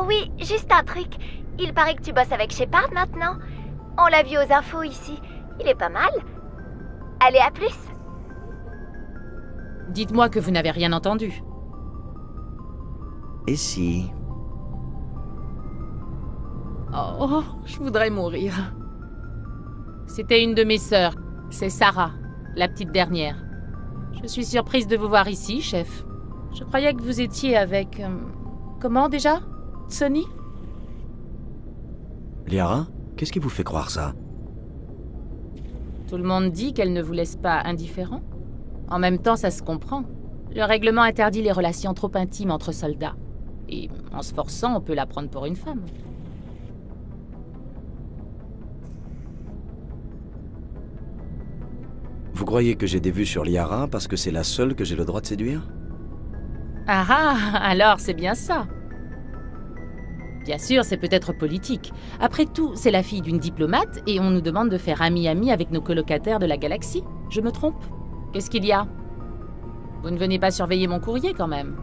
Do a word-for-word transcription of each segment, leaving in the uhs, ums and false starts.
Oh oui, juste un truc. Il paraît que tu bosses avec Shepard maintenant. On l'a vu aux infos ici. Il est pas mal. Allez, à plus. Dites-moi que vous n'avez rien entendu. Et si... Oh, je voudrais mourir. C'était une de mes sœurs. C'est Sarah, la petite dernière. Je suis surprise de vous voir ici, chef. Je croyais que vous étiez avec... euh, comment déjà? Sonny? Liara, qu'est-ce qui vous fait croire ça? Tout le monde dit qu'elle ne vous laisse pas indifférent. En même temps, ça se comprend. Le règlement interdit les relations trop intimes entre soldats. Et en se forçant, on peut la prendre pour une femme. Vous croyez que j'ai des vues sur Liara parce que c'est la seule que j'ai le droit de séduire? Ah ah, alors c'est bien ça. Bien sûr, c'est peut-être politique. Après tout, c'est la fille d'une diplomate et on nous demande de faire ami-ami avec nos colocataires de la galaxie. Je me trompe? Qu'est-ce qu'il y a? Vous ne venez pas surveiller mon courrier quand même?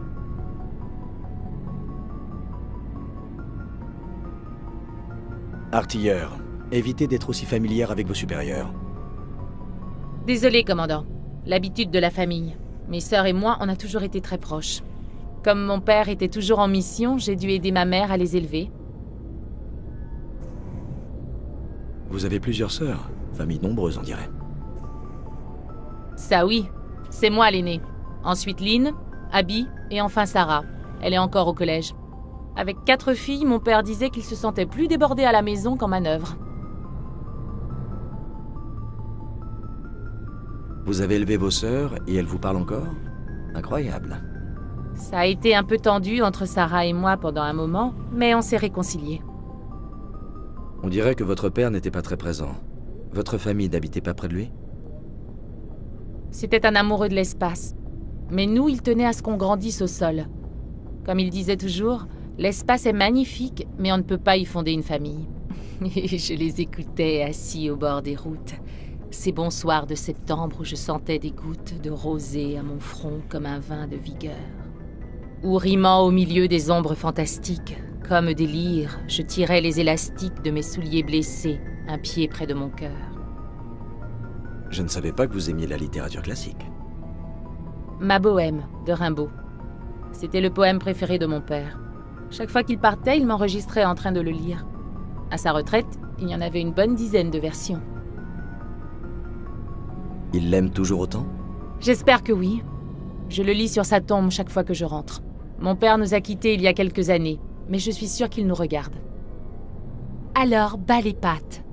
Artilleur, évitez d'être aussi familière avec vos supérieurs. Désolé, commandant. L'habitude de la famille. Mes sœurs et moi, on a toujours été très proches. Comme mon père était toujours en mission, j'ai dû aider ma mère à les élever. Vous avez plusieurs sœurs, famille nombreuse on dirait. Ça oui, c'est moi l'aînée. Ensuite Lynn, Abby et enfin Sarah. Elle est encore au collège. Avec quatre filles, mon père disait qu'il se sentait plus débordé à la maison qu'en manœuvre. Vous avez élevé vos sœurs et elles vous parlent encore? Incroyable. Ça a été un peu tendu entre Sarah et moi pendant un moment, mais on s'est réconciliés. On dirait que votre père n'était pas très présent. Votre famille n'habitait pas près de lui? C'était un amoureux de l'espace. Mais nous, il tenait à ce qu'on grandisse au sol. Comme il disait toujours, l'espace est magnifique, mais on ne peut pas y fonder une famille. Et je les écoutais assis au bord des routes. Ces bons soirs de septembre où je sentais des gouttes de rosée à mon front comme un vin de vigueur. Ou rimant au milieu des ombres fantastiques, comme des lyres, je tirais les élastiques de mes souliers blessés, un pied près de mon cœur. Je ne savais pas que vous aimiez la littérature classique. Ma bohème, de Rimbaud. C'était le poème préféré de mon père. Chaque fois qu'il partait, il m'enregistrait en train de le lire. À sa retraite, il y en avait une bonne dizaine de versions. Il l'aime toujours autant? J'espère que oui. Je le lis sur sa tombe chaque fois que je rentre. Mon père nous a quittés il y a quelques années, mais je suis sûre qu'il nous regarde. Alors, bas les pattes.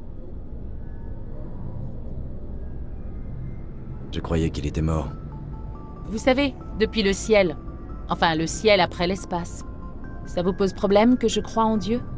Je croyais qu'il était mort. Vous savez, depuis le ciel. Enfin, le ciel après l'espace. Ça vous pose problème que je croie en Dieu?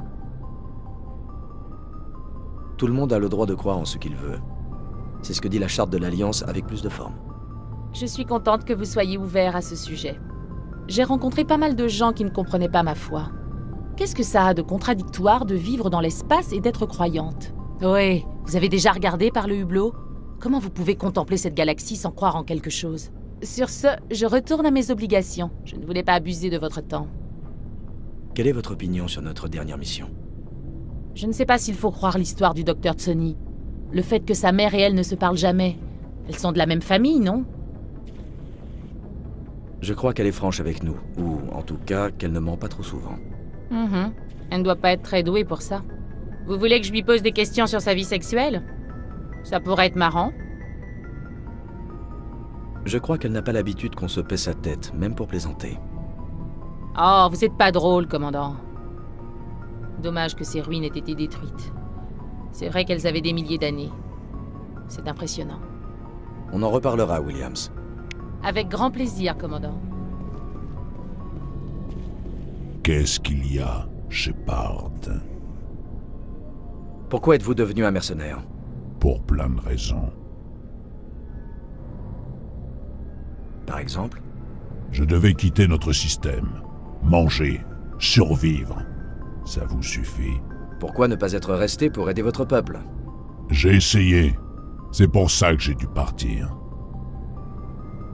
Tout le monde a le droit de croire en ce qu'il veut. C'est ce que dit la charte de l'Alliance avec plus de forme. Je suis contente que vous soyez ouvert à ce sujet. J'ai rencontré pas mal de gens qui ne comprenaient pas ma foi. Qu'est-ce que ça a de contradictoire de vivre dans l'espace et d'être croyante? Ouais, vous avez déjà regardé par le hublot? Comment vous pouvez contempler cette galaxie sans croire en quelque chose? Sur ce, je retourne à mes obligations. Je ne voulais pas abuser de votre temps. Quelle est votre opinion sur notre dernière mission? Je ne sais pas s'il faut croire l'histoire du docteur Tsoni. Le fait que sa mère et elle ne se parlent jamais. Elles sont de la même famille, non? Je crois qu'elle est franche avec nous, ou en tout cas qu'elle ne ment pas trop souvent. Mm-hmm. Elle ne doit pas être très douée pour ça. Vous voulez que je lui pose des questions sur sa vie sexuelle? Ça pourrait être marrant. Je crois qu'elle n'a pas l'habitude qu'on se paie sa tête, même pour plaisanter. Oh, vous êtes pas drôle, commandant. Dommage que ces ruines aient été détruites. C'est vrai qu'elles avaient des milliers d'années. C'est impressionnant. On en reparlera, Williams. Avec grand plaisir, commandant. Qu'est-ce qu'il y a, Shepard? Pourquoi êtes-vous devenu un mercenaire? Pour plein de raisons. Par exemple? Je devais quitter notre système. Manger, survivre. Ça vous suffit? Pourquoi ne pas être resté pour aider votre peuple? J'ai essayé. C'est pour ça que j'ai dû partir.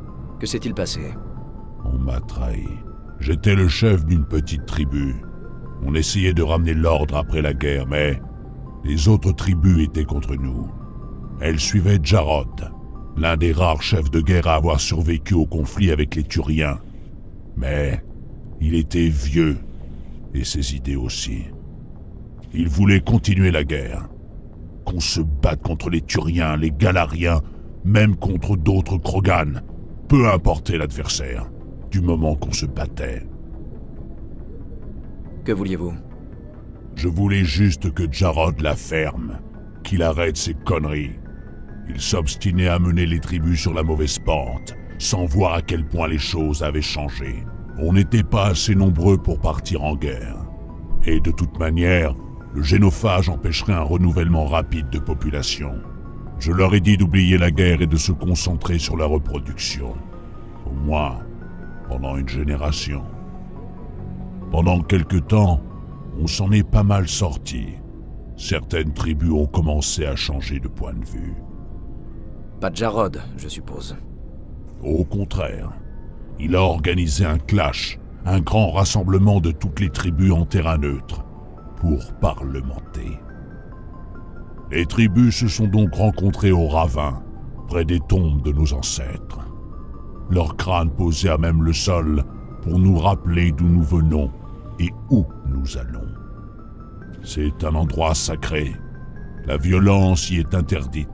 Que s'est-il passé? On m'a trahi. J'étais le chef d'une petite tribu. On essayait de ramener l'ordre après la guerre, mais les autres tribus étaient contre nous. Elles suivaient Jarod, l'un des rares chefs de guerre à avoir survécu au conflit avec les Turiens. Mais il était vieux, et ses idées aussi. Il voulait continuer la guerre. Qu'on se batte contre les Turiens, les Galariens, même contre d'autres Krogan. Peu importait l'adversaire, du moment qu'on se battait. Que vouliez-vous? Je voulais juste que Jarod la ferme, qu'il arrête ses conneries. Il s'obstinait à mener les tribus sur la mauvaise pente, sans voir à quel point les choses avaient changé. On n'était pas assez nombreux pour partir en guerre. Et de toute manière, le génophage empêcherait un renouvellement rapide de population. Je leur ai dit d'oublier la guerre et de se concentrer sur la reproduction. Au moins, pendant une génération. Pendant quelque temps, on s'en est pas mal sorti. Certaines tribus ont commencé à changer de point de vue. Pas de Jarod, je suppose. Au contraire, il a organisé un clash, un grand rassemblement de toutes les tribus en terrain neutre, pour parlementer. Les tribus se sont donc rencontrées au ravin, près des tombes de nos ancêtres. Leurs crânes posés à même le sol pour nous rappeler d'où nous venons et où nous allons. C'est un endroit sacré. La violence y est interdite.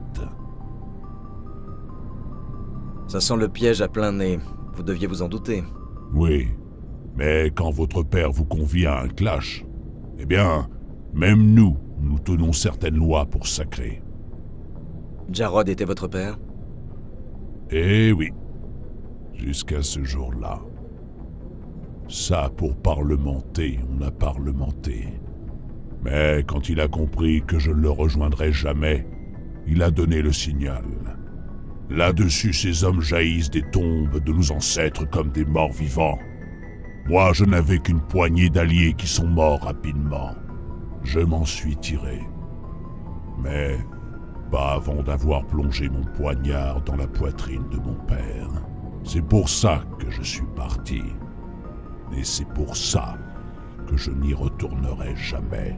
Ça sent le piège à plein nez. Vous deviez vous en douter. Oui, mais quand votre père vous convie à un clash, eh bien, même nous, nous tenons certaines lois pour sacrer. Jarod était votre père? Eh oui, jusqu'à ce jour-là. Ça, pour parlementer, on a parlementé. Mais quand il a compris que je ne le rejoindrais jamais, il a donné le signal. Là-dessus, ces hommes jaillissent des tombes de nos ancêtres comme des morts vivants. Moi, je n'avais qu'une poignée d'alliés qui sont morts rapidement. Je m'en suis tiré. Mais pas avant d'avoir plongé mon poignard dans la poitrine de mon père. C'est pour ça que je suis parti. Et c'est pour ça que je n'y retournerai jamais.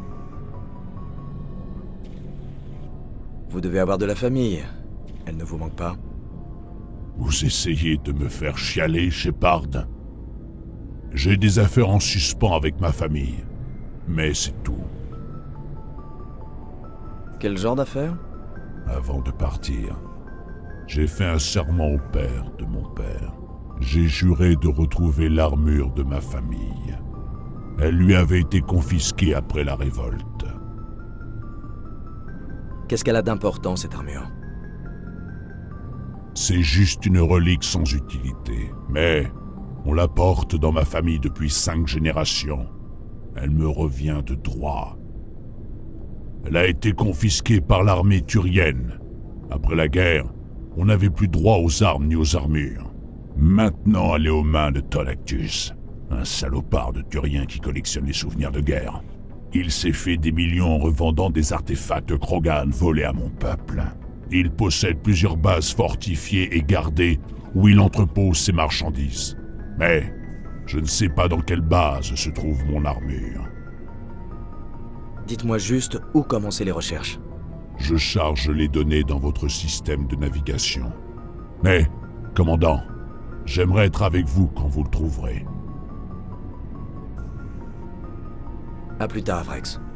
Vous devez avoir de la famille. Elle ne vous manque pas? Vous essayez de me faire chialer, Shepard? J'ai des affaires en suspens avec ma famille, mais c'est tout. Quel genre d'affaires? Avant de partir, j'ai fait un serment au père de mon père. J'ai juré de retrouver l'armure de ma famille. Elle lui avait été confisquée après la révolte. Qu'est-ce qu'elle a d'important, cette armure? C'est juste une relique sans utilité, mais on la porte dans ma famille depuis cinq générations. Elle me revient de droit. Elle a été confisquée par l'armée turienne. Après la guerre, on n'avait plus droit aux armes ni aux armures. Maintenant, elle est aux mains de Tolactus, un salopard de Turien qui collectionne les souvenirs de guerre. Il s'est fait des millions en revendant des artefacts Krogan volés à mon peuple. Il possède plusieurs bases fortifiées et gardées où il entrepose ses marchandises. Mais je ne sais pas dans quelle base se trouve mon armure. Dites-moi juste où commencer les recherches. Je charge les données dans votre système de navigation. Mais, commandant, j'aimerais être avec vous quand vous le trouverez. À plus tard, Vrex.